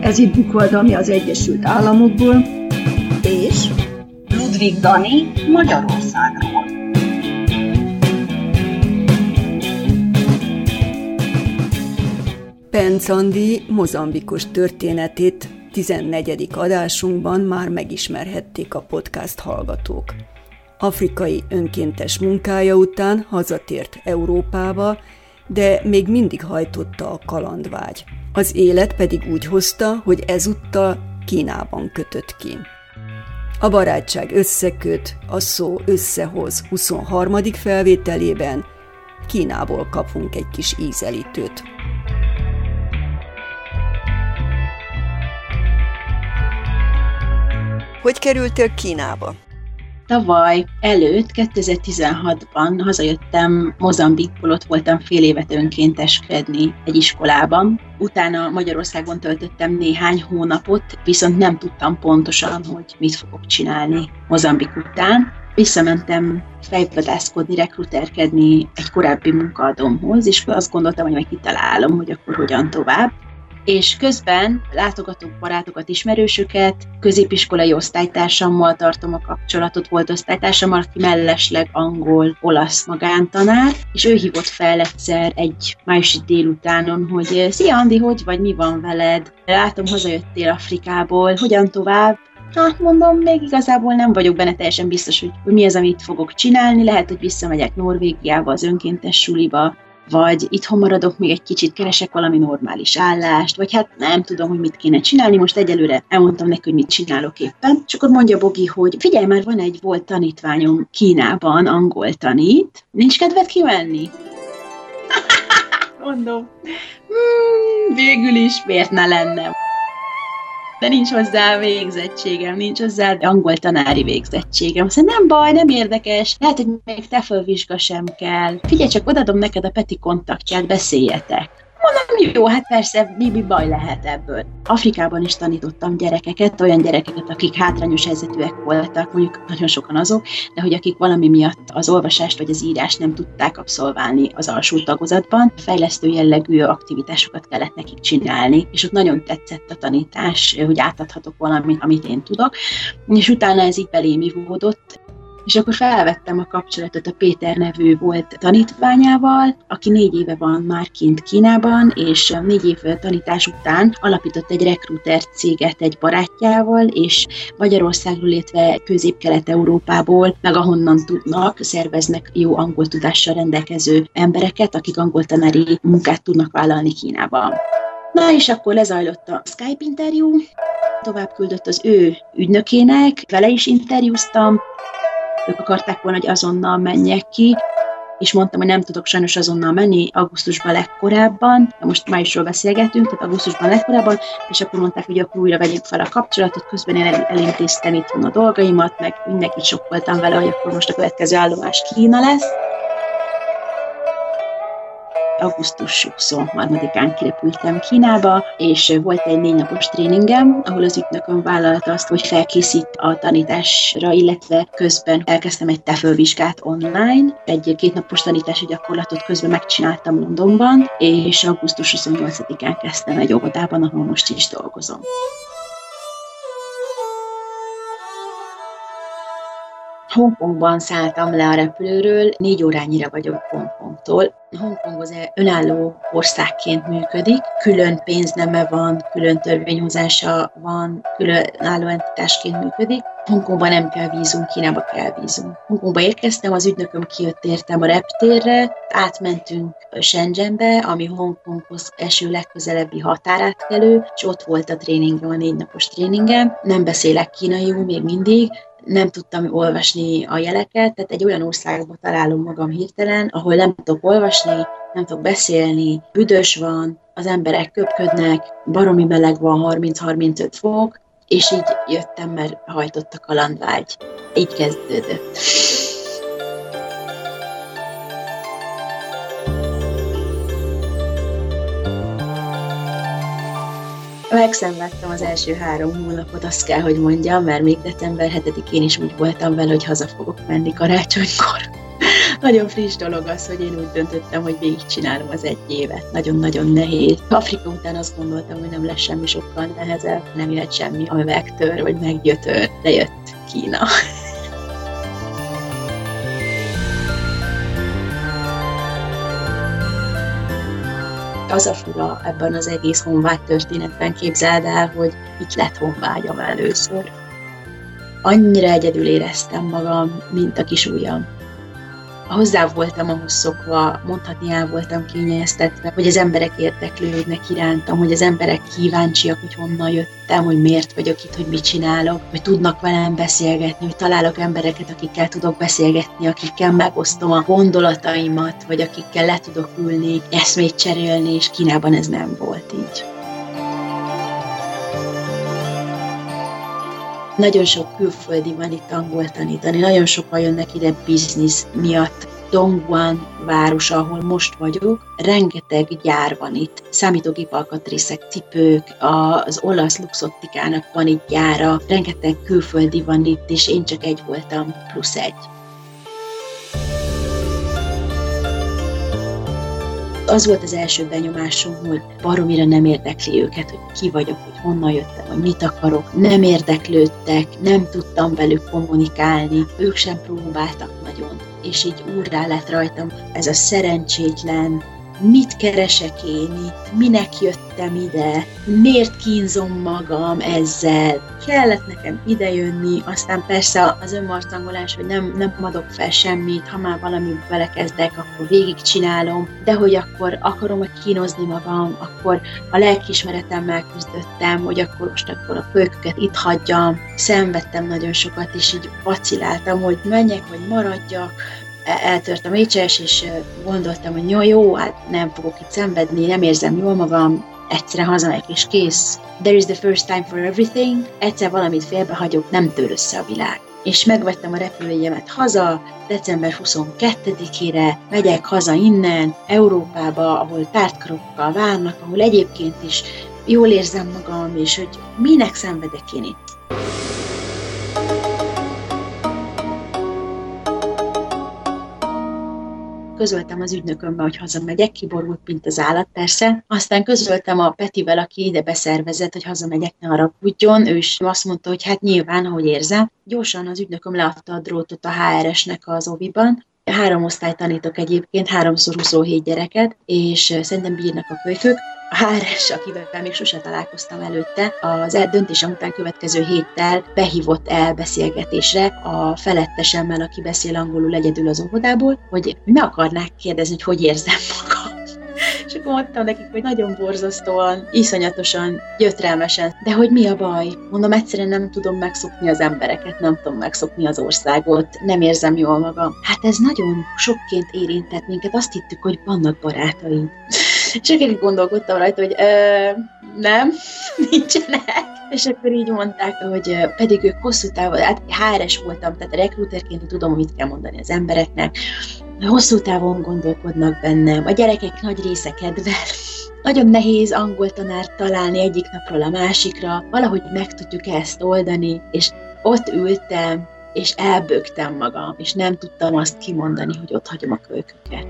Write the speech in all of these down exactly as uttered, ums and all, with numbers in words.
Ez itt Bukva Dani az Egyesült Államokból, és Ludwig Dani Magyarországról. Penc Andi mozambikos történetét tizennegyedik adásunkban már megismerhették a podcast hallgatók. Afrikai önkéntes munkája után hazatért Európába, de még mindig hajtotta a kalandvágy. Az élet pedig úgy hozta, hogy ezúttal Kínában kötött ki. A barátság összeköt, a szó összehoz huszonharmadik felvételében Kínából kapunk egy kis ízelítőt. Hogy kerültél Kínába? Tavaly előtt, kétezer-tizenhatban hazajöttem Mozambikból, ott voltam fél évet önkénteskedni egy iskolában. Utána Magyarországon töltöttem néhány hónapot, viszont nem tudtam pontosan, hogy mit fogok csinálni Mozambik után. Visszamentem fejvadászkodni, rekruterkedni egy korábbi munkaadómhoz, és azt gondoltam, hogy majd kitalálom, hogy akkor hogyan tovább. És közben látogatok barátokat, ismerősöket, középiskolai osztálytársammal tartom a kapcsolatot, volt osztálytársam, aki mellesleg angol, olasz magántanár, és ő hívott fel egyszer egy májusi délutánon, hogy szia Andi, hogy vagy, mi van veled? Látom, hazajöttél Afrikából, hogyan tovább? Hát mondom, még igazából nem vagyok benne teljesen biztos, hogy mi az, amit fogok csinálni, lehet, hogy visszamegyek Norvégiába, az önkéntes suliba, vagy itthon maradok, még egy kicsit keresek valami normális állást, vagy hát nem tudom, hogy mit kéne csinálni, most egyelőre elmondtam neki, hogy mit csinálok éppen. És akkor mondja Bogi, hogy figyelj már, van egy volt tanítványom Kínában, angol tanít, nincs kedved kimenni? Mondom, hmm, végül is miért ne lenne? De nincs hozzá végzettségem, nincs hozzá angol tanári végzettségem. Azt mondja, nem baj, nem érdekes, lehet, hogy még TEFL-vizsga sem kell. Figyelj, csak odadom neked a Peti kontaktját, beszéljetek. Mondom, jó, hát persze, mi, mi baj lehet ebből. Afrikában is tanítottam gyerekeket, olyan gyerekeket, akik hátrányos helyzetűek voltak, mondjuk nagyon sokan azok, de hogy akik valami miatt az olvasást vagy az írást nem tudták abszolválni az alsó tagozatban, fejlesztő jellegű aktivitásokat kellett nekik csinálni, és ott nagyon tetszett a tanítás, hogy átadhatok valamit, amit én tudok, és utána ez így belém ivódott. És akkor felvettem a kapcsolatot a Péter nevű volt tanítványával, aki négy éve van már kint Kínában, és négy év tanítás után alapított egy rekruter céget egy barátjával, és Magyarországról, illetve Közép-Kelet-Európából, meg ahonnan tudnak, szerveznek jó angol tudással rendelkező embereket, akik angol tanári munkát tudnak vállalni Kínában. Na és akkor lezajlott a Skype interjú, tovább küldött az ő ügynökének, vele is interjúztam. Ők akarták volna, hogy azonnal menjek ki, és mondtam, hogy nem tudok sajnos azonnal menni, augusztusban legkorábban, most májusról beszélgetünk, tehát augusztusban legkorábban, és akkor mondták, hogy akkor újra vegyük fel a kapcsolatot, közben én elintéztem itthon a dolgaimat, meg mindenkit sokkoltam vele, hogy akkor most a következő állomás Kína lesz. augusztus huszonharmadikán kirepültem Kínába, és volt egy négy napos tréningem, ahol az ügynököm vállalta azt, hogy felkészít a tanításra, illetve közben elkezdtem egy TEFL-vizsgát online. Egy kétnapos tanítási gyakorlatot közben megcsináltam Londonban, és augusztus huszonnyolcadikán kezdtem egy óvodában, ahol most is dolgozom. Hongkongban szálltam le a repülőről, négy órányira vagyok Hongkongtól. Hongkong az önálló országként működik, külön pénzneme van, külön törvényhozása van, különálló entitásként működik. Hongkongban nem kell vízum, Kínába kell vízum. Hongkongba érkeztem, az ügynököm kijött értem a reptérre, átmentünk Shenzhenbe, ami Hongkonghoz eső legközelebbi határátkelő, és ott volt a tréningem, a négy napos tréningem. Nem beszélek kínaiul még mindig, nem tudtam olvasni a jeleket, tehát egy olyan országban találom magam hirtelen, ahol nem tudok olvasni, nem tudok beszélni, büdös van, az emberek köpködnek, baromi meleg van, harminc-harmincöt fok, és így jöttem, mert hajtott a kalandvágy. Így kezdődött. Megszenvedtem az első három hónapot, azt kell, hogy mondjam, mert még december hetedikén is úgy voltam vele, hogy haza fogok menni karácsonykor. Nagyon friss dolog az, hogy én úgy döntöttem, hogy végigcsinálom az egy évet. Nagyon-nagyon nehéz. Afrika után azt gondoltam, hogy nem lesz semmi sokkal nehezebb, nem jött semmi, ami megtör, vagy meggyötör, de jött Kína. Az a fura ebben az egész honvágy történetben, képzeld el, hogy itt lett honvágyam először. Annyira egyedül éreztem magam, mint a kis ujjam. Hozzá voltam ahhoz szokva, mondhatni el voltam kényeztetve, hogy az emberek érdeklődnek irántam, hogy az emberek kíváncsiak, hogy honnan jöttem, hogy miért vagyok itt, hogy mit csinálok, hogy tudnak velem beszélgetni, hogy találok embereket, akikkel tudok beszélgetni, akikkel megosztom a gondolataimat, vagy akikkel le tudok ülni, eszmét cserélni, és Kínában ez nem volt így. Nagyon sok külföldi van itt angol tanítani, nagyon sokan jönnek ide biznisz miatt. Dongguan város, ahol most vagyok, rengeteg gyár van itt. Számítógép alkatrészek, cipők, az olasz luxottikának van itt gyára, rengeteg külföldi van itt, és én csak egy voltam, plusz egy. Az volt az első benyomásom, hogy baromira nem érdekli őket, hogy ki vagyok, hogy honnan jöttem, hogy mit akarok. Nem érdeklődtek, nem tudtam velük kommunikálni, ők sem próbáltak nagyon. És így úrrá lett rajtam ez a szerencsétlen, mit keresek én itt, minek jöttem ide, miért kínzom magam ezzel. Kellett nekem idejönni, aztán persze az önmarcangolás, hogy nem, nem adok fel semmit, ha már valamit belekezdek, akkor végigcsinálom, de hogy akkor akarom hogy kínozni magam, akkor a lelkiismeretemmel küzdöttem, hogy akkor most akkor a kölyköket itt hagyjam. Szenvedtem nagyon sokat, és így vaciláltam, hogy menjek, vagy maradjak. Eltört a mécses, és gondoltam, hogy jó, jó, hát nem fogok itt szenvedni, nem érzem jól magam, egyszerűen hazamegyek és kész. There is the first time for everything, egyszer valamit félbehagyok, nem tör össze a világ. És megvettem a repülőjegyemet haza, december huszonkettedikére megyek haza innen, Európába, ahol tártkarokkal várnak, ahol egyébként is jól érzem magam, és hogy minek szenvedek én itt. Közöltem az ügynökömbe, hogy hazamegyek, kiborult, mint az állat persze. Aztán közöltem a Petivel, aki ide beszervezett, hogy hazamegyek, ne haragudjon. Ő is azt mondta, hogy hát nyilván, ahogy érzem. Gyorsan az ügynököm leadta a drótot a há er esnek az oviban. Három osztályt tanítok egyébként, háromszor huszonhét gyereket, és szerintem bírnak a kölykök. A há er es, akivel még sose találkoztam előtte, az döntésem után következő héttel behívott el beszélgetésre a felettesemmel, aki beszél angolul egyedül az óvodából, hogy meg akarnák kérdezni, hogy hogy érzem magam. És akkor mondtam nekik, hogy nagyon borzasztóan, iszonyatosan, gyötrelmesen, de hogy mi a baj? Mondom, egyszerűen nem tudom megszokni az embereket, nem tudom megszokni az országot, nem érzem jól magam. Hát ez nagyon sokként érintett minket, azt hittük, hogy vannak barátaink. És akkor gondolkodtam rajta, hogy ö, nem, nincsenek. És akkor így mondták, hogy pedig ők hosszú távon, hát há er es voltam, tehát rekrúterként tudom, mit kell mondani az embereknek. Hosszú távon gondolkodnak bennem, a gyerekek nagy része kedvel. Nagyon nehéz angol tanárt találni egyik napról a másikra, valahogy meg tudjuk ezt oldani, és ott ültem, és elbögtem magam, és nem tudtam azt kimondani, hogy ott hagyom a kölyköket.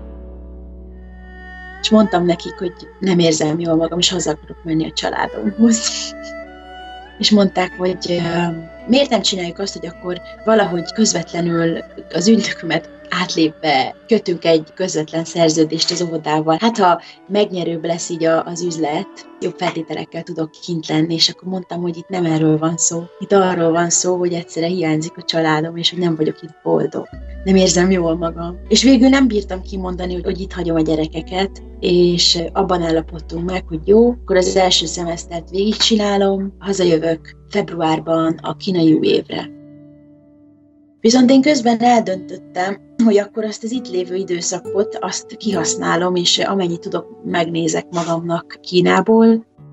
És mondtam nekik, hogy nem érzem jól magam, és haza akarok menni a családomhoz. És mondták, hogy uh, miért nem csináljuk azt, hogy akkor valahogy közvetlenül az ügynökömet átlépve kötünk egy közvetlen szerződést az óvodával. Hát ha megnyerőbb lesz így a, az üzlet, jobb feltételekkel tudok kint lenni, és akkor mondtam, hogy itt nem erről van szó. Itt arról van szó, hogy egyszerre hiányzik a családom, és hogy nem vagyok itt boldog. Nem érzem jól magam. És végül nem bírtam kimondani, hogy, hogy itt hagyom a gyerekeket, és abban állapodtunk meg, hogy jó, akkor az első szemesztert végigcsinálom, hazajövök februárban a kínai új évre. Viszont én közben eldöntöttem, hogy akkor azt az itt lévő időszakot, azt kihasználom, és amennyit tudok, megnézek magamnak Kínából.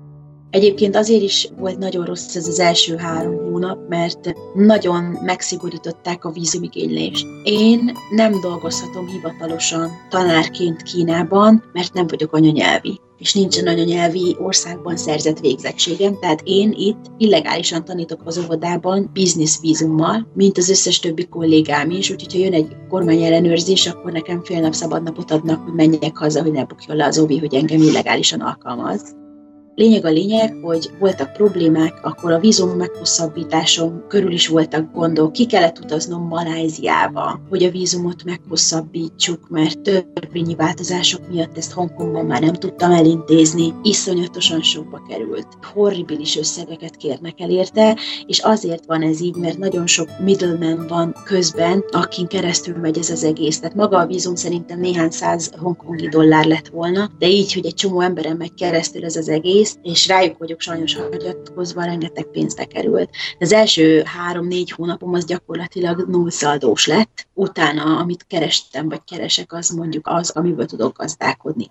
Egyébként azért is volt nagyon rossz ez az első három hónap, mert nagyon megszigorították a vízumigénylést. Én nem dolgozhatom hivatalosan tanárként Kínában, mert nem vagyok anyanyelvi, és nincsen anyanyelvi országban szerzett végzettségem, tehát én itt illegálisan tanítok az óvodában business vízummal, mint az összes többi kollégám is, úgyhogy ha jön egy kormányellenőrzés, akkor nekem fél nap szabad napot adnak, hogy menjek haza, hogy ne bukjon le az óvi, hogy engem illegálisan alkalmaz. Lényeg a lényeg, hogy voltak problémák, akkor a vízum meghosszabbításom körül is voltak gondok. Ki kellett utaznom Malajziába, hogy a vízumot meghosszabbítsuk, mert törvényi változások miatt ezt Hongkongban már nem tudtam elintézni. Iszonyatosan sokba került. Horribilis összegeket kérnek el érte, és azért van ez így, mert nagyon sok middleman van közben, akin keresztül megy ez az egész. Tehát maga a vízum szerintem néhány száz hongkongi dollár lett volna, de így, hogy egy csomó emberen megy keresztül ez az egész, és rájuk vagyok sajnos hagyatkozva, rengeteg pénzbe került. Az első három-négy hónapom az gyakorlatilag nullszaldós lett, utána, amit kerestem, vagy keresek, az mondjuk az, amiből tudok gazdálkodni.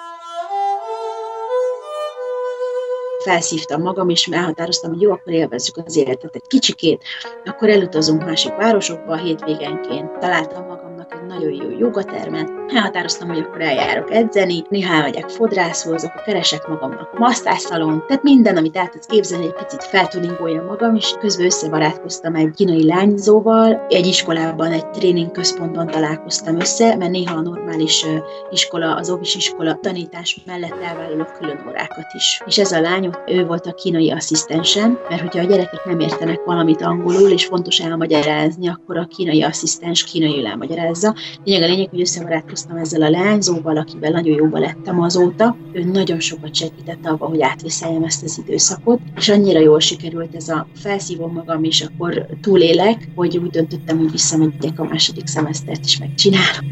Felszívtam magam, és elhatároztam, hogy jó, akkor élvezzük az életet egy kicsikét, akkor elutazunk másik városokba hétvégenként. Találtam magamnak egy nagyon jó jogatermet, elhatároztam, hogy akkor eljárok edzeni, néha elmegyek fodrászhoz, akkor keresek magamnak masszázszalont, tehát minden, amit el tudsz képzelni, egy picit feltuningoljam magam, és közben összebarátkoztam egy kínai lányzóval, egy iskolában, egy tréning központban találkoztam össze, mert néha a normális iskola, az óvis iskola tanítás mellett elvállalok külön órákat is. És ez a lány, ő volt a kínai asszisztensem, mert hogyha a gyerekek nem értenek valamit angolul, és fontos elmagyarázni, akkor a kínai asszisztens kínaiul elmagyarázza. Lényeg a lényeg, hogy összebarátkoztam ezzel a leányzóval, akivel nagyon jóba lettem azóta. Ő nagyon sokat segített abban, hogy átvészeljem ezt az időszakot, és annyira jól sikerült ez a felszívom magam, és akkor túlélek, hogy úgy döntöttem, hogy visszamegyek a második szemesztert is megcsinálom.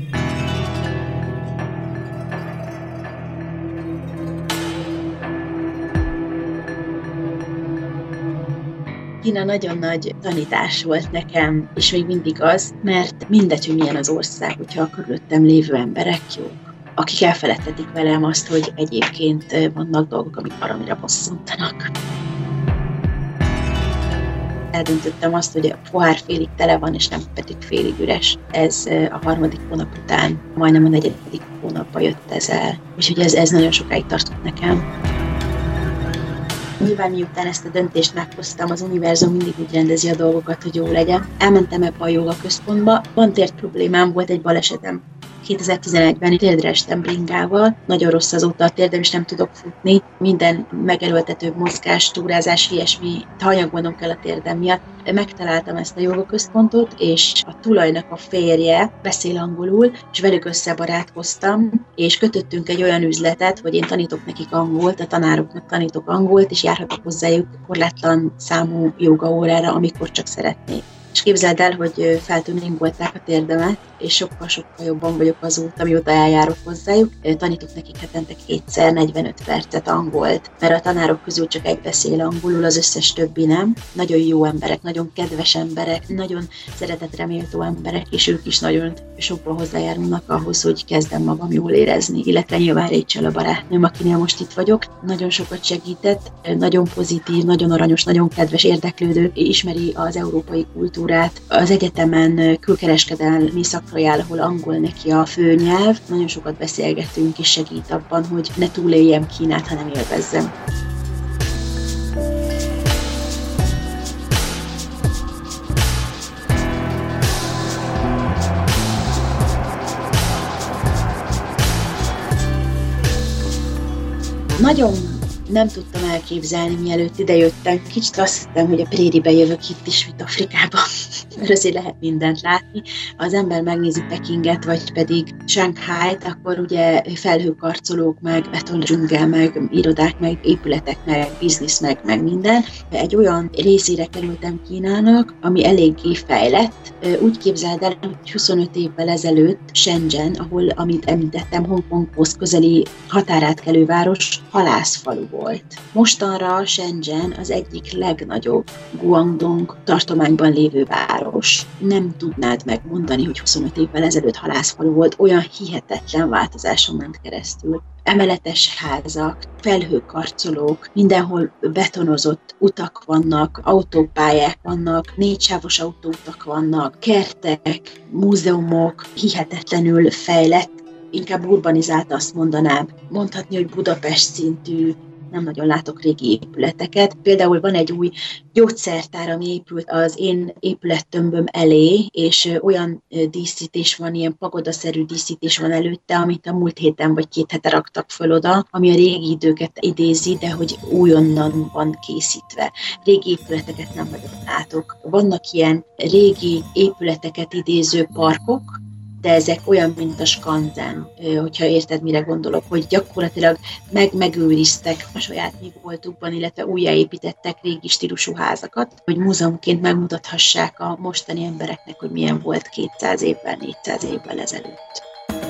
Kína nagyon nagy tanítás volt nekem, és még mindig az, mert mindegy, hogy milyen az ország, hogyha a körülöttem lévő emberek jók, akik elfeledtetik velem azt, hogy egyébként vannak dolgok, amik valamire bosszantanak. Eldöntöttem azt, hogy a pohár félig tele van, és nem pedig félig üres. Ez a harmadik hónap után, majdnem a negyedik hónapban jött ez el. Úgyhogy ez, ez nagyon sokáig tartott nekem. Nyilván miután ezt a döntést meghoztam, az univerzum mindig úgy rendezi a dolgokat, hogy jó legyen. Elmentem ebbe a jóga központba, van tért problémám, volt egy balesetem. kétezer-tizenegyben térdre estem bringával, nagyon rossz azóta a térdem, és nem tudok futni. Minden megerőltető mozgás, túrázás, ilyesmi hanyagolnom kell a térdem miatt. Megtaláltam ezt a jogaközpontot, és a tulajnak a férje beszél angolul, és velük összebarátkoztam, és kötöttünk egy olyan üzletet, hogy én tanítok nekik angolt, a tanároknak tanítok angolt, és járhatok hozzájuk korlátlan számú jogaórára, amikor csak szeretnék. És képzeld el, hogy feltuningolták a térdemet, és sokkal-sokkal jobban vagyok azóta, mióta eljárok hozzájuk. Tanítok nekik hetente kétszer negyvenöt percet angolt, mert a tanárok közül csak egy beszél angolul, az összes többi nem. Nagyon jó emberek, nagyon kedves emberek, nagyon szeretetre méltó emberek, és ők is nagyon sokban hozzájárulnak ahhoz, hogy kezdem magam jól érezni, illetve nyilván Rachel a barátnőm, akinél most itt vagyok. Nagyon sokat segített, nagyon pozitív, nagyon aranyos, nagyon kedves, érdeklődő, ismeri az európai kultúrát. Az egyetemen külkereskedelmi szakra jár, ahol angol neki a főnyelv. Nagyon sokat beszélgetünk, és segít abban, hogy ne túléljem Kínát, hanem élvezzem. Nagyon nem tudtam elképzelni, mielőtt idejöttem. Kicsit azt hittem, hogy a préribe jövök itt is, mint Afrikában, mert azért lehet mindent látni. Ha az ember megnézi Pekinget, vagy pedig Shanghai-t, akkor ugye felhőkarcolók, meg betondzsungel, meg irodák, meg épületek, meg biznisz, meg, meg minden. Egy olyan részére kerültem Kínának, ami eléggé fejlett. Úgy képzeld el, hogy huszonöt évvel ezelőtt Shenzhen, ahol, amit említettem, Hongkonghoz közeli határátkelő város, halászfalu volt. Mostanra Shenzhen az egyik legnagyobb Guangdong tartományban lévő város. Nem tudnád megmondani, hogy huszonöt évvel ezelőtt halászfalu volt, olyan hihetetlen változáson ment keresztül. emeletes házak, felhőkarcolók, mindenhol betonozott utak vannak, autópályák vannak, négysávos autóutak vannak, kertek, múzeumok, hihetetlenül fejlett, inkább urbanizált, azt mondanám. Mondhatni, hogy Budapest szintű, nem nagyon látok régi épületeket. Például van egy új gyógyszertár, ami épült az én épülettömböm elé, és olyan díszítés van, ilyen pagodaszerű díszítés van előtte, amit a múlt héten vagy két hete raktak föl oda, ami a régi időket idézi, de hogy újonnan van készítve. Régi épületeket nem nagyon látok. Vannak ilyen régi épületeket idéző parkok, de ezek olyan, mint a skanzen, hogyha érted, mire gondolok, hogy gyakorlatilag meg-megőriztek a saját mi voltukban, illetve újjáépítettek régi stílusú házakat, hogy múzeumként megmutathassák a mostani embereknek, hogy milyen volt kétszáz évvel, négyszáz évvel ezelőtt.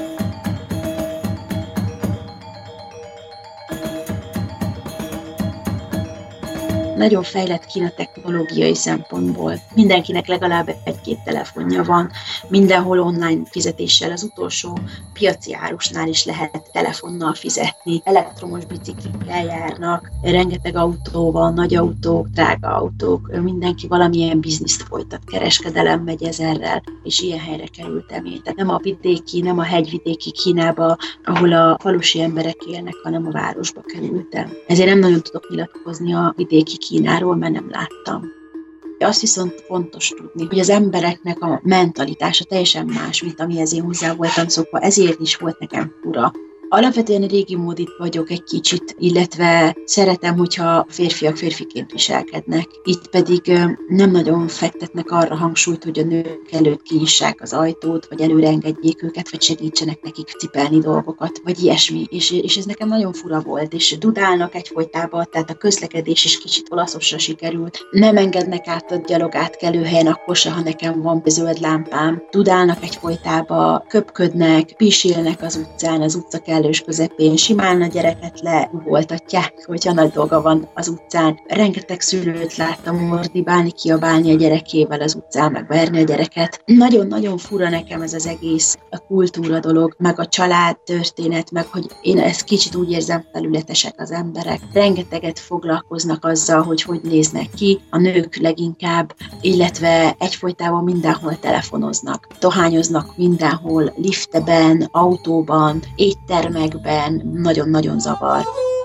Nagyon fejlett Kína technológiai szempontból. Mindenkinek legalább egy-két telefonja van, mindenhol online fizetéssel, az utolsó piaci árusnál is lehet telefonnal fizetni, elektromos biciklikkel járnak, rengeteg autó van, nagy autók, drága autók, mindenki valamilyen bizniszt folytat, kereskedelem megy ezerrel, és ilyen helyre kerültem én. Tehát nem a vidéki, nem a hegyvidéki Kínába, ahol a falusi emberek élnek, hanem a városba kerültem. Ezért nem nagyon tudok nyilatkozni a vidéki Kínáról, mert nem láttam. Azt viszont fontos tudni, hogy az embereknek a mentalitása teljesen más, mint amihez én hozzá voltam szokva, ezért is volt nekem fura. Alapvetően régi módit vagyok egy kicsit, illetve szeretem, hogyha férfiak férfiként viselkednek. Itt pedig nem nagyon fektetnek arra hangsúlyt, hogy a nők előtt kinyissák az ajtót, vagy előre engedjék őket, vagy segítsenek nekik cipelni dolgokat, vagy ilyesmi. És, és ez nekem nagyon fura volt, és dudálnak egyfolytában, tehát a közlekedés is kicsit olaszosra sikerült. Nem engednek át a gyalogátkelő helyen akkor se, ha nekem van zöld lámpám. Dudálnak egyfolytában, köpködnek, pisilnek az utcán, az utca kell kellős közepén, simán a gyereket leugoltatják, hogyha nagy dolga van az utcán. Rengeteg szülőt láttam ordibálni, kiabálni a gyerekével az utcán, meg verni a gyereket. Nagyon-nagyon fura nekem ez az egész a kultúra dolog, meg a család történet, meg hogy én ezt kicsit úgy érzem, felületesek az emberek. Rengeteget foglalkoznak azzal, hogy hogy néznek ki, a nők leginkább, illetve egyfolytában mindenhol telefonoznak. Dohányoznak mindenhol, liftben, autóban, éttermekben, nagyon-nagyon zavar.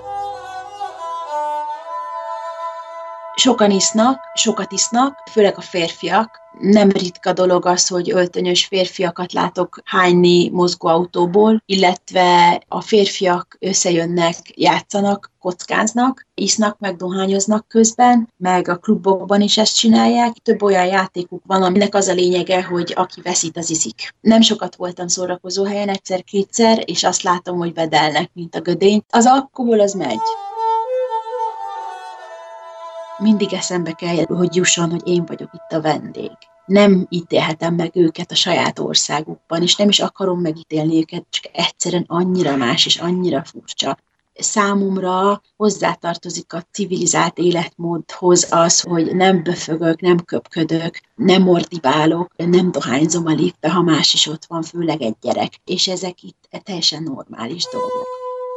Sokan isznak, sokat isznak, főleg a férfiak. Nem ritka dolog az, hogy öltönyös férfiakat látok hányni mozgóautóból, illetve a férfiak összejönnek, játszanak, kockáznak, isznak, meg dohányoznak közben, meg a klubokban is ezt csinálják. Több olyan játékuk van, aminek az a lényege, hogy aki veszít, az iszik. Nem sokat voltam szórakozó helyen, egyszer-kétszer, és azt látom, hogy vedelnek, mint a gödény. Az alkohol az megy. Mindig eszembe kell, hogy jusson, hogy én vagyok itt a vendég. Nem ítélhetem meg őket a saját országukban, és nem is akarom megítélni őket, csak egyszerűen annyira más és annyira furcsa. Számomra hozzátartozik a civilizált életmódhoz az, hogy nem böfögök, nem köpködök, nem ordibálok, nem dohányzom a liftbe, ha más is ott van, főleg egy gyerek. És ezek itt teljesen normális dolgok.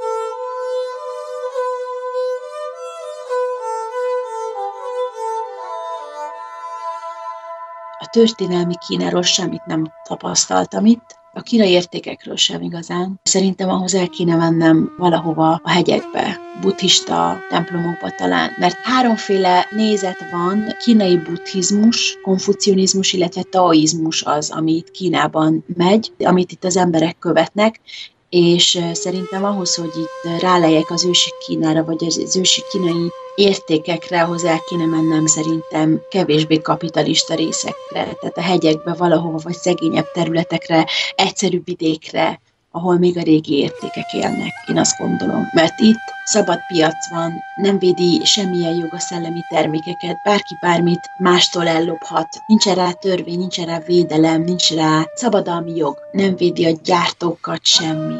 A történelmi Kínáról semmit nem tapasztaltam itt, a kínai értékekről sem igazán. Szerintem ahhoz el kéne mennem valahova a hegyekbe, buddhista templomokba talán, mert háromféle nézet van, kínai buddhizmus, konfucionizmus, illetve taoizmus az, ami itt Kínában megy, amit itt az emberek követnek, és szerintem ahhoz, hogy itt rálejek az ősi Kínára, vagy az ősi kínai értékekre, ahhoz el kéne mennem szerintem kevésbé kapitalista részekre, tehát a hegyekbe valahova, vagy szegényebb területekre, egyszerűbb vidékre, ahol még a régi értékek élnek, én azt gondolom. Mert itt szabad piac van, nem védi semmilyen jog a szellemi termékeket, bárki bármit mástól ellophat, nincs rá törvény, nincs rá védelem, nincs rá szabadalmi jog, nem védi a gyártókat semmi.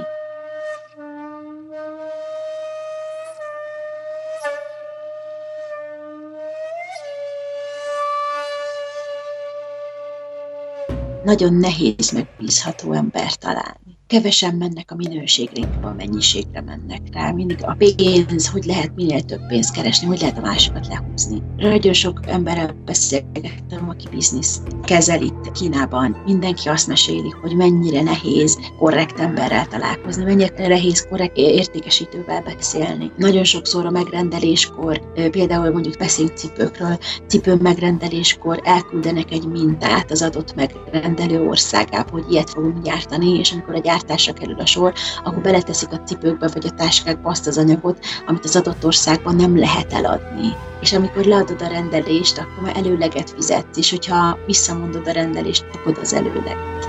nagyon nehéz megbízható embert találni. Kevesen mennek a minőségre, a mennyiségre mennek rá. Mindig a pénz, hogy lehet minél több pénzt keresni, hogy lehet a másikat lehúzni. Nagyon sok emberrel beszélgettem, aki bizniszt kezel itt Kínában. Mindenki azt meséli, hogy mennyire nehéz korrekt emberrel találkozni, mennyire nehéz korrekt értékesítővel beszélni. Nagyon sokszor a megrendeléskor, például mondjuk beszéljünk cipőkről, cipő megrendeléskor elküldenek egy mintát az adott megrendelő országába, hogy ilyet fogunk gyártani, és amikor a gyártásra kerül a sor, akkor beleteszik a cipőkbe vagy a táskákba azt az anyagot, amit az adott országban nem lehet eladni. És amikor leadod a rendelést, akkor már előleget fizetsz, és hogyha visszamondod a rendelést, kapod az előleget.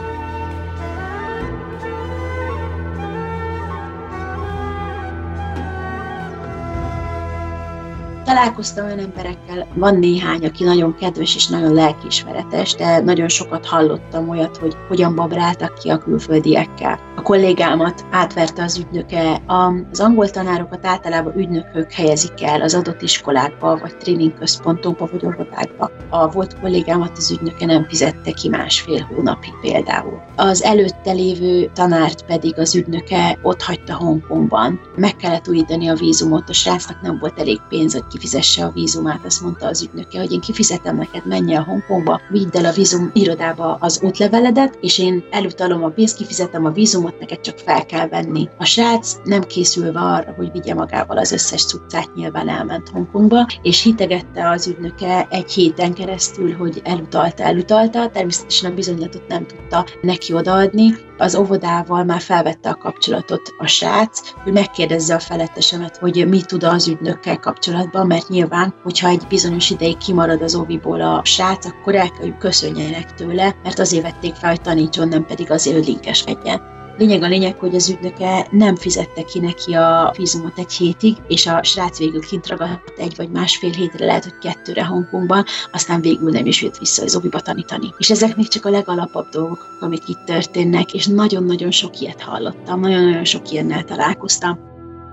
Találkoztam olyan emberekkel, van néhány, aki nagyon kedves és nagyon lelkiismeretes, de nagyon sokat hallottam olyat, hogy hogyan babráltak ki a külföldiekkel. A kollégámat átverte az ügynöke, az angol tanárokat általában ügynökök helyezik el az adott iskolákba, vagy tréningközpontokba, vagy óvodákba. A volt kollégámat az ügynöke nem fizette ki másfél hónapig például. Az előtte lévő tanárt pedig az ügynöke ott hagyta Hongkongban. Meg kellett újítani a vízumot, a srácnak nem volt elég pénz, hogy kifizesse a vízumát, azt mondta az ügynöke, hogy én kifizetem neked, menj el Hongkongba, vidd el a vízum irodába az útleveledet, és én elutalom a pénzt, kifizetem a vízumot, neked csak fel kell venni. A srác nem készülve arra, hogy vigye magával az összes cuccát, nyilván elment Hongkongba, és hitegette az ügynöke egy héten keresztül, hogy elutalta, elutalta, természetesen a bizonylatot nem tudta neki odaadni. Az óvodával már felvette a kapcsolatot a srác, hogy megkérdezze a felettesemet, hogy mit tud az ügynökkel kapcsolatban, mert nyilván, hogyha egy bizonyos ideig kimarad az óviból a srác, akkor el kell, hogy köszönjenek tőle, mert azért vették fel, hogy tanítson, nem pedig azért, hogy linkeskedjen. Lényeg a lényeg, hogy az ügynöke nem fizette ki neki a vízumot egy hétig, és a srác végül kint ragadt egy vagy másfél hétre, lehet, hogy kettőre Hongkongban, aztán végül nem is jött vissza az óviba tanítani. És ezek még csak a legalapabb dolgok, amik itt történnek, és nagyon-nagyon sok ilyet hallottam, nagyon-nagyon sok ilyennel találkoztam.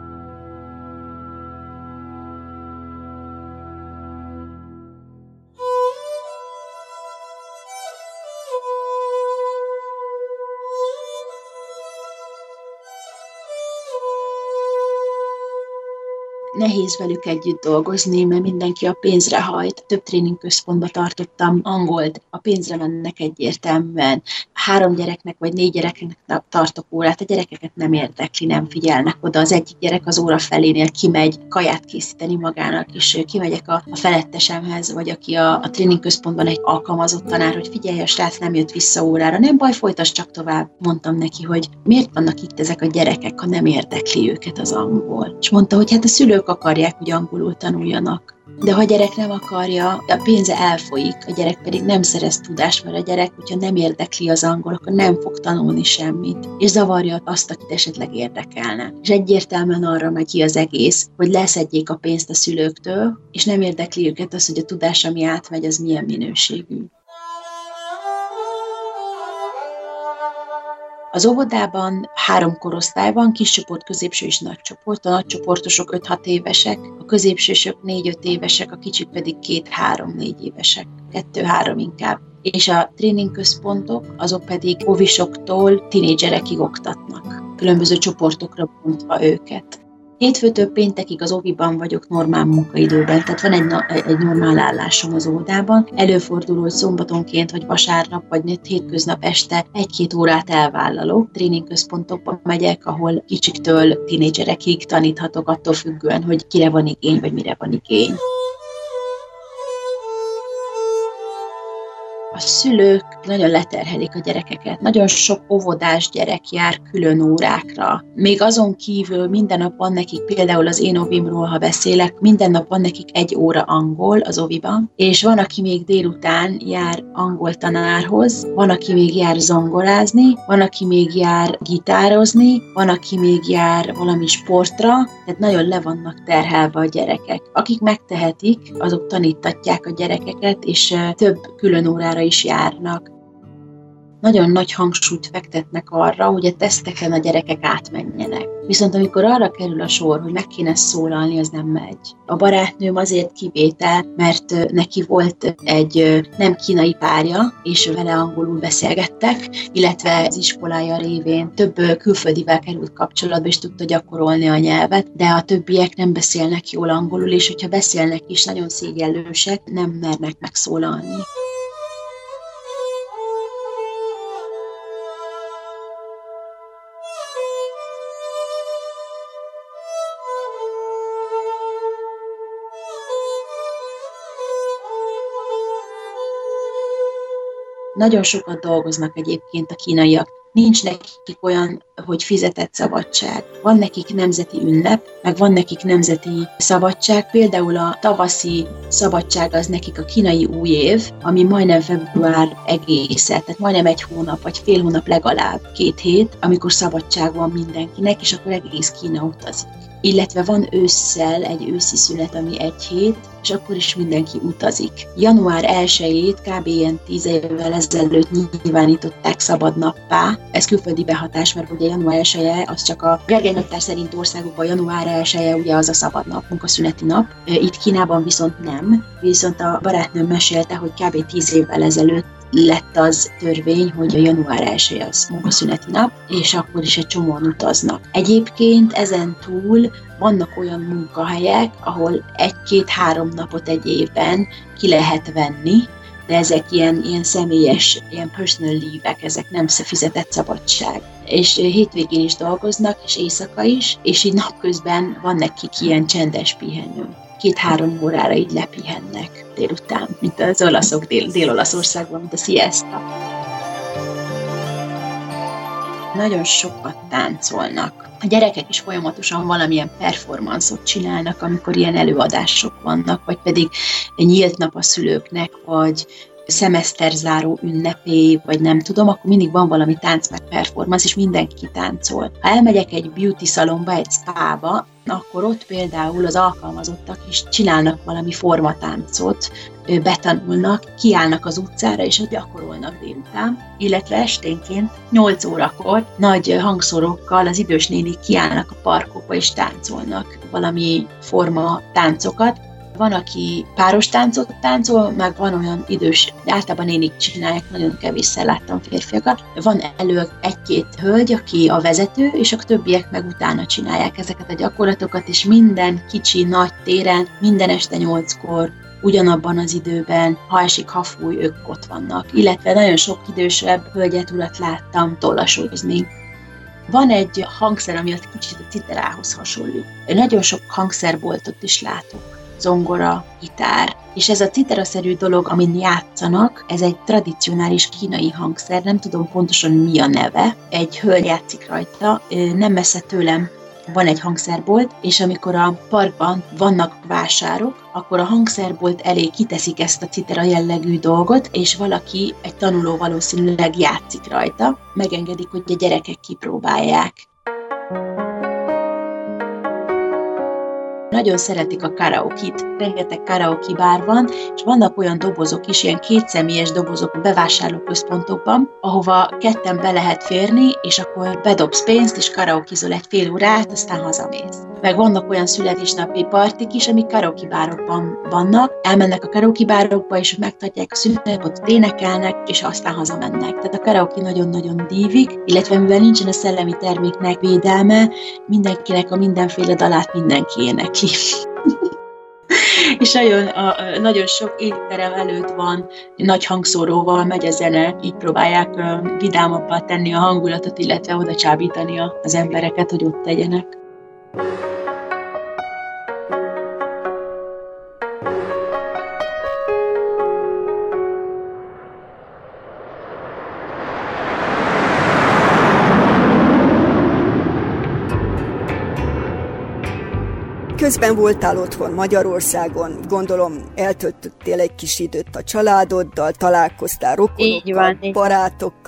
Nehéz velük együtt dolgozni, mert mindenki a pénzre hajt. Több tréningközpontba tartottam angolt, a pénzre mennek egyértelműen. Három gyereknek vagy négy gyereknek tartok órát, a gyerekeket nem érdekli, nem figyelnek oda. Az egyik gyerek az óra felénél kimegy kaját készíteni magának, és kimegyek a, a felettesemhez, vagy aki a, a tréningközpontban egy alkalmazott tanár, hogy figyelj, a srác nem jött vissza órára, nem baj, folytasd csak tovább. Mondtam neki, hogy miért vannak itt ezek a gyerekek, ha nem érdekli őket az angol. És mondta, hogy hát a szülők akarják, hogy angolul tanuljanak. De ha a gyerek nem akarja, a pénze elfolyik, a gyerek pedig nem szerez tudást, mert a gyerek, hogyha nem érdekli az angol, akkor nem fog tanulni semmit, és zavarja azt, akit esetleg érdekelne. És egyértelműen arra megy ki az egész, hogy leszedjék a pénzt a szülőktől, és nem érdekli őket az, hogy a tudás, ami átmegy, az milyen minőségű. Az óvodában három korosztály van, kis csoport, középső és nagy csoport. A nagy csoportosok öt-hat évesek, a középsősök négy-öt évesek, a kicsik pedig két-három-négy évesek, kettő-három inkább. És a tréningközpontok, azok pedig óvisoktól tinédzserekig oktatnak, különböző csoportokra bontva őket. Hétfőtől péntekig az óviban vagyok normál munkaidőben, tehát van egy, egy normál állásom az óvodában. Előfordul, hogy szombatonként, vagy vasárnap, vagy hétköznap este egy-két órát elvállalok. Tréningközpontokba megyek, ahol kicsiktől tinédzserekig taníthatok, attól függően, hogy kire van igény, vagy mire van igény. A szülők nagyon leterhelik a gyerekeket. Nagyon sok óvodás gyerek jár külön órákra. Még azon kívül minden nap van nekik, például az én óvimról, ha beszélek, minden nap van nekik egy óra angol az óviban, és van, aki még délután jár angol tanárhoz, van, aki még jár zongorázni, van, aki még jár gitározni, van, aki még jár valami sportra, tehát nagyon le vannak terhelve a gyerekek. Akik megtehetik, azok tanítatják a gyerekeket, és több külön órára is járnak. nagyon nagy hangsúlyt fektetnek arra, hogy a teszteken a gyerekek átmenjenek. Viszont amikor arra kerül a sor, hogy meg kéne szólalni, az nem megy. A barátnőm azért kivétel, mert neki volt egy nem kínai párja, és vele angolul beszélgettek, illetve az iskolája révén több külföldivel került kapcsolatba, és tudta gyakorolni a nyelvet, de a többiek nem beszélnek jól angolul, és hogyha beszélnek is, nagyon szégyellősek, nem mernek megszólalni. Nagyon sokat dolgoznak egyébként a kínaiak. Nincs nekik olyan, hogy fizetett szabadság. Van nekik nemzeti ünnep, meg van nekik nemzeti szabadság. Például a tavaszi szabadság az nekik a kínai új év, ami majdnem február egésze, tehát majdnem egy hónap, vagy fél hónap legalább, két hét, amikor szabadság van mindenkinek, és akkor egész Kína utazik. Illetve van ősszel egy őszi szünet, ami egy hét, és akkor is mindenki utazik. január elsejét kb. Ilyen tíz évvel ezelőtt nyilvánították szabad nappá. Ez külföldi behatás, mert ugye január elseje, az csak a Gergely naptár szerint országokban január elseje ugye az a szabad nap, munkaszüneti nap. Itt Kínában viszont nem. Viszont a barátnőm mesélte, hogy kb. tíz évvel ezelőtt lett az törvény, hogy a január elseje az munkaszüneti nap, és akkor is egy csomóan utaznak. Egyébként ezen túl vannak olyan munkahelyek, ahol egy-két-három napot egy évben ki lehet venni, de ezek ilyen, ilyen személyes, ilyen personal leave-ek, ezek nem fizetett szabadság. És hétvégén is dolgoznak, és éjszaka is, és így napközben van nekik ilyen csendes pihenő. Két-három órára így lepihennek délután, mint az olaszok dél- Dél-Olaszországban, mint a siesta. Nagyon sokat táncolnak. A gyerekek is folyamatosan valamilyen performanszot csinálnak, amikor ilyen előadások vannak, vagy pedig nyílt nap a szülőknek, vagy szemeszterzáró ünnepé, vagy nem tudom, akkor mindig van valami tánc meg performance, és mindenki táncol. Ha elmegyek egy beauty szalomba, egy spába, akkor ott például az alkalmazottak is csinálnak valami formatáncot, betanulnak, kiállnak az utcára, és ott gyakorolnak délután, illetve esténként nyolc órakor nagy hangszorokkal az idős nénik kiállnak a parkokba, és táncolnak valami forma táncokat. Van, aki páros táncot táncol, meg van olyan idős, általában nénik csinálják, nagyon kevésszer láttam férfiakat. Van elő egy-két hölgy, aki a vezető, és a többiek meg utána csinálják ezeket a gyakorlatokat, és minden kicsi, nagy téren, minden este nyolckor, ugyanabban az időben, ha esik, ha fúj, ők ott vannak. Illetve nagyon sok idősebb hölgyet, urat láttam tollasozni. Van egy hangszer, ami az kicsit a citerához hasonló. Nagyon sok hangszerboltot is látok. Zongora, gitár, és ez a citeraszerű dolog, amin játszanak, ez egy tradicionális kínai hangszer, nem tudom pontosan mi a neve, egy hölgy játszik rajta, nem messze tőlem van egy hangszerbolt, és amikor a parkban vannak vásárok, akkor a hangszerbolt elé kiteszik ezt a citera jellegű dolgot, és valaki, egy tanuló valószínűleg játszik rajta, megengedik, hogy a gyerekek kipróbálják. Nagyon szeretik a karaokit, rengeteg karaoke bár van, és vannak olyan dobozok is, ilyen kétszemélyes dobozok a bevásárlóközpontokban, ahova ketten be lehet férni, és akkor bedobsz pénzt, és karaokizol egy fél órát, aztán hazamész. Meg vannak olyan születésnapi partik is, amik karaoke bárokban vannak, elmennek a karaoke bárokba, és megtartják a születésnapot, énekelnek, és aztán hazamennek. Tehát a karaoke nagyon-nagyon dívik, illetve mivel nincsen a szellemi terméknek védelme, mindenkinek a mindenféle dalát mindenki énekli. És nagyon, a, a, nagyon sok étterem előtt van, nagy hangszóróval megy a zene, így próbálják a, vidámabbá tenni a hangulatot, illetve oda csábítani a, az embereket, hogy ott tegyenek. Közben voltál otthon Magyarországon, gondolom eltöltöttél egy kis időt a családoddal, találkoztál rokonokkal, barátokkal.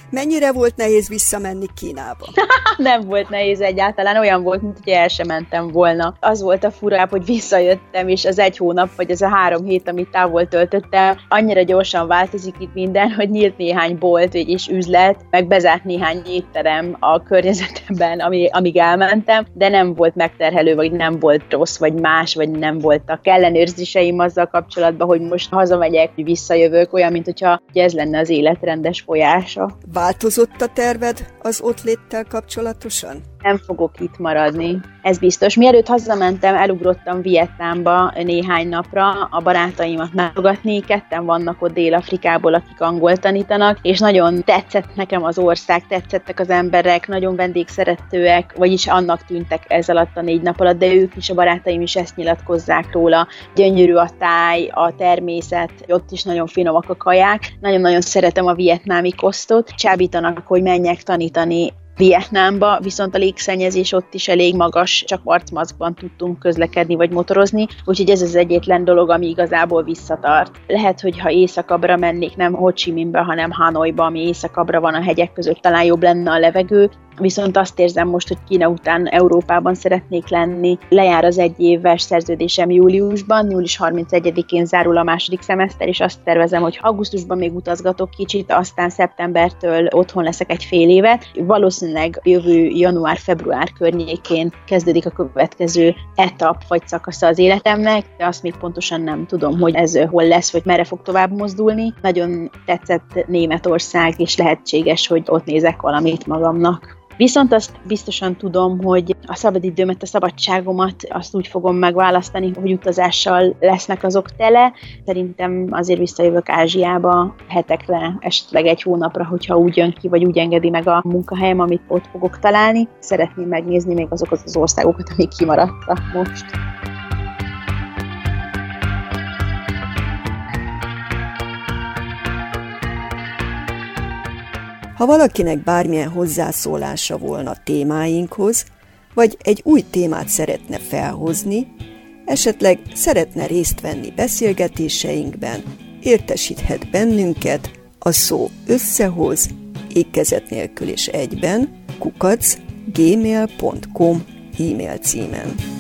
Mennyire volt nehéz visszamenni Kínába? Nem volt nehéz egyáltalán, olyan volt, mint hogy el sem mentem volna. Az volt a furább, hogy visszajöttem, és az egy hónap, vagy az a három hét, amit távol töltöttem, annyira gyorsan változik itt minden, hogy nyílt néhány bolt és üzlet, meg bezárt néhány étterem a környezetemben, ami, amíg elmentem, de nem volt megterhelő, vagy nem volt rossz, vagy más, vagy nem voltak ellenőrzéseim azzal kapcsolatban, hogy most hazamegyek, visszajövök, olyan, mint hogyha ez lenne az élet rendes folyása. Változott a terved az ott léttel kapcsolatosan? Nem fogok itt maradni. Ez biztos. Mielőtt hazamentem, elugrottam Vietnámba néhány napra a barátaimat megfogatni. Ketten vannak ott Dél-Afrikából, akik angolt tanítanak, és nagyon tetszett nekem az ország, tetszettek az emberek, nagyon vendégszeretőek, vagyis annak tűntek ez alatt a négy nap alatt, de ők is, a barátaim is ezt nyilatkozzák róla. Gyönyörű a táj, a természet, ott is nagyon finomak a kaják. Nagyon-nagyon szeretem a vietnámi kosztot. Csábítanak, hogy menjek tanítani Vietnámba, viszont a légszennyezés ott is elég magas, csak arcmaszkban tudtunk közlekedni vagy motorozni, úgyhogy ez az egyetlen dolog, ami igazából visszatart. Lehet, hogy ha északabbra mennék, nem Ho Chi Minhbe, hanem Hanoiba, ami északabbra van a hegyek között, talán jobb lenne a levegő, viszont azt érzem most, hogy Kína után Európában szeretnék lenni. Lejár az egyéves szerződésem júliusban, július harmincegyedikén zárul a második szemeszter, és azt tervezem, hogy augusztusban még utazgatok kicsit, aztán szeptembertől otthon leszek egy fél évet. Valószínűleg jövő január-február környékén kezdődik a következő etap vagy szakasza az életemnek, de azt még pontosan nem tudom, hogy ez hol lesz, vagy merre fog tovább mozdulni. Nagyon tetszett Németország, és lehetséges, hogy ott nézek valamit magamnak. Viszont azt biztosan tudom, hogy a szabadidőmet, a szabadságomat azt úgy fogom megválasztani, hogy utazással lesznek azok tele. Szerintem azért visszajövök Ázsiába hetekre, esetleg egy hónapra, hogyha úgy jön ki, vagy úgy engedi meg a munkahelyem, amit ott fogok találni. Szeretném megnézni még azokat az országokat, amik kimaradtak most. Ha valakinek bármilyen hozzászólása volna témáinkhoz, vagy egy új témát szeretne felhozni, esetleg szeretne részt venni beszélgetéseinkben, értesíthet bennünket a szó összehoz, ékezet nélkül és egyben, kukac gmail pont com e-mail címen.